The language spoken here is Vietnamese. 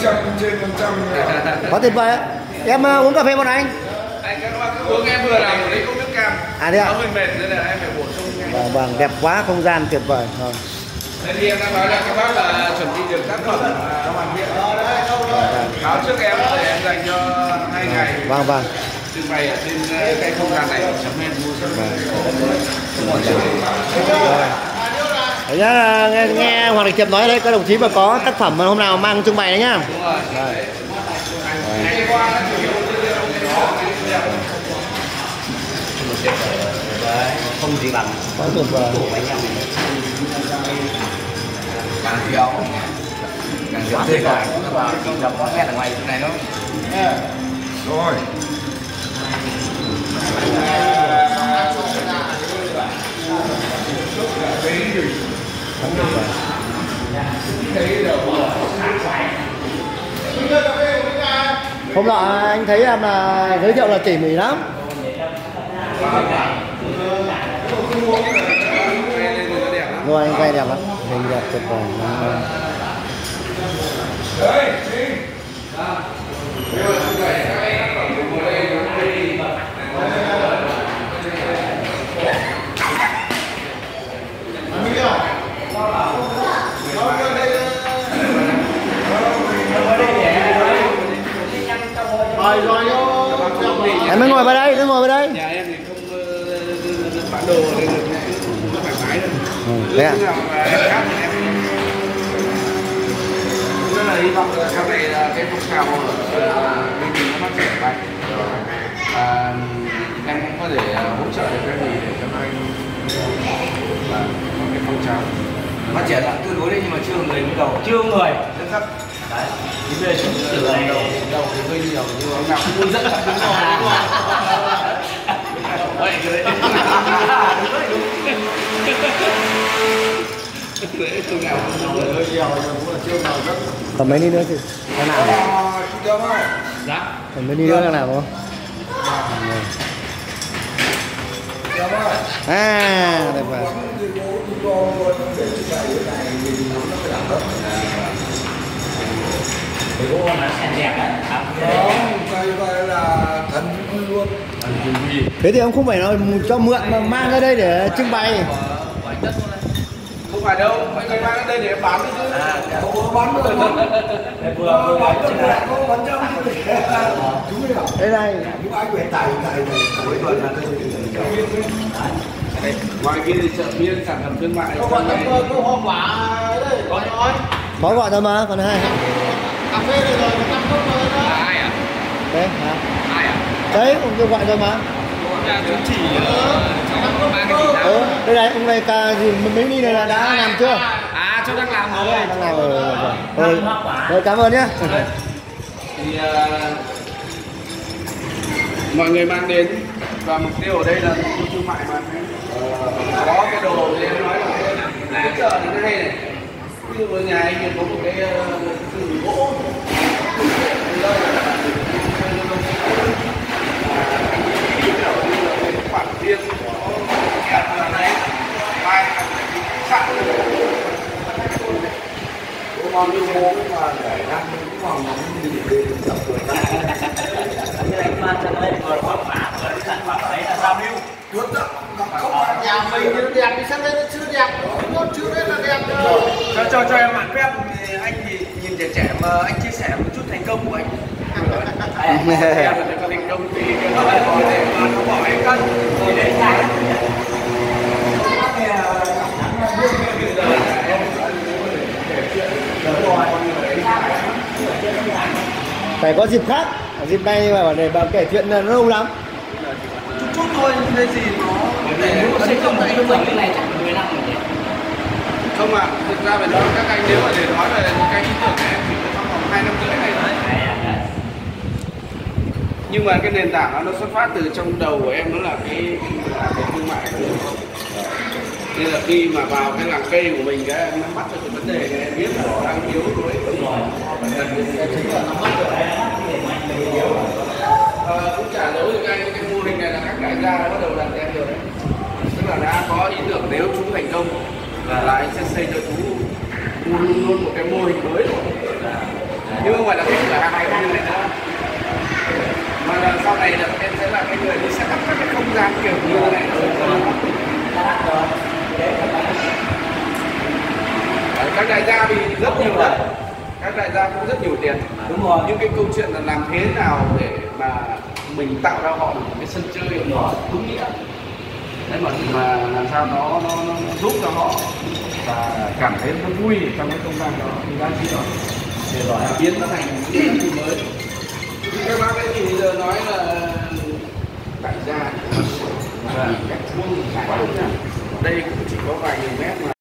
trên 100. Có tuyệt vời. Em uống cà phê một anh. Anh cứ uống, em vừa làm một lấy cốc nước cam. À thế ạ? Nó hơi mệt nên là em phải bổ sung ngay. Vâng, đẹp quá, không gian tuyệt vời. Thế thì em đã nói là các bác là chuẩn bị được tác phẩm hoàn thiện. Báo trước em để em dành cho 2 ngày. Vâng. Trưng bày ở trên cái không gian này chấm men mua sắm. Đấy nhá, nghe Hoàng Đình Thiệp nói đấy, các đồng chí mà có tác phẩm mà hôm nào mang trưng bày đấy nhá. Đúng rồi. Không gì bằng Quá tuyệt vời. càng thiếu thế cả cũng là nhập có nghe ở ngoài chỗ này nó Rồi. Hôm nọ anh thấy em là giới thiệu là tỉ mỉ lắm. Rồi anh quay đẹp lắm, hình đẹp tuyệt vời. Em mới ngồi vào đây, cứ ngồi vào đây. Nhà em thì không bán đồ nên được thoải mái được. Thế à? Rất là hy vọng là sau này là cái phong trào ở bên mình nó phát triển mạnh. Và em cũng có thể hỗ trợ được cái gì để cho các anh và có cái phong trào phát triển là tương đối đấy nhưng mà chưa người mới đầu chưa người rất thấp đấy thì bây giờ chúng từ đầu thì hơi nhiều nhưng mà ông nào cũng hướng dẫn là đúng rồi vậy cái đấy tôi nào cũng hơi nhiều nhưng cũng là chưa nào rất Còn mấy đi nữa thì thế nào? dạ Còn mấy đi nữa đang làm không? À, đẹp quá. cái gỗ nó sẽ đẹp đấy Đây là thần luôn. Thế thì ông không phải nói cho mượn mà mang ra đây để trưng bày. không phải đâu, mọi người mang đến đây để bán chứ Không có bán được. vừa Bán được là không bán trăm. Đúng rồi. Đây này. Những ai quyền tài cuối tuần là ngoài kia thì chợ phiên sản phẩm thương mại có hoa quả đây có nói. Có gọi thôi mà, còn hai. Cà phê này rồi 100 cốc rồi đó. ai à? Đấy, hả? Ai à? Đấy, ông kêu gọi thôi mà. Chứng chỉ cho mang cái gì đó. Đây này, ông này ca gì mấy ni này là đã làm chưa? À, cháu đang làm rồi. Đang làm rồi. Rồi, cảm ơn nhé. Thì mọi người mang đến và mục tiêu ở đây là khu thương mại mà có cái đồ thì em nói là cái chợ thì nó hay này. Ví dụ ở nhà anh thì có một cái từ gỗ khoản riêng kẹp là đấy vai sẵn Ngon như bố mà để ăn cũng ngon lắm đi để tập rồi. cái này mang cho nó vừa có quả vừa cái sản phẩm đấy là giao lưu Đúng rồi. Không phải nhà mình thì nó đẹp thì sang đây nó chưa đẹp. Nó chưa đấy là đẹp rồi. cho em mạn phép thì anh thì nhìn trẻ trẻ mà anh chia sẻ một chút thành công của anh. Em là có thành công thì nó lại có thể mà nó bỏ em cân thì để trái. Phải có dịp khác. Dịp này mà để bà kể chuyện là nó lâu lắm. Chút thôi, cái gì nó nếu mà xây dựng một cái mình cái này chắc 10 năm rồi. không ạ, thực ra phải nói các anh nếu mà để nói về cái ý tưởng của em thì trong vòng 2 năm rưỡi này thôi. Nhưng mà cái nền tảng nó xuất phát từ trong đầu của em nó là cái thương mại. Nên là khi mà vào cái làng cây của mình cái em nắm bắt được cái vấn đề này em biết là nó đang thiếu rồi. Cũng trả lời được anh cái mô hình này là các đại gia đã bắt đầu làm em rồi đấy. Tức là đã có ý tưởng nếu chú thành công là anh sẽ xây cho chú luôn một cái mô hình mới rồi. nhưng không phải là cái cửa hàng này như này nữa, mà là sau này là em sẽ là cái người đi set up các cái không gian kiểu như thế này. Các đại gia thì rất nhiều đất, các đại gia cũng rất nhiều tiền. Đúng rồi. Nhưng cái câu chuyện là làm thế nào để mà mình tạo ra họ một cái sân chơi đúng nghĩa, đấy mà làm sao nó giúp cho họ và cảm thấy nó vui trong cái không gian đó thì giá trị đó để rồi biến nó thành một cái giá trị mới. Các bác ấy thì bây giờ nói là đại gia và cách vuông, đây cũng chỉ có vài nghìn mét mà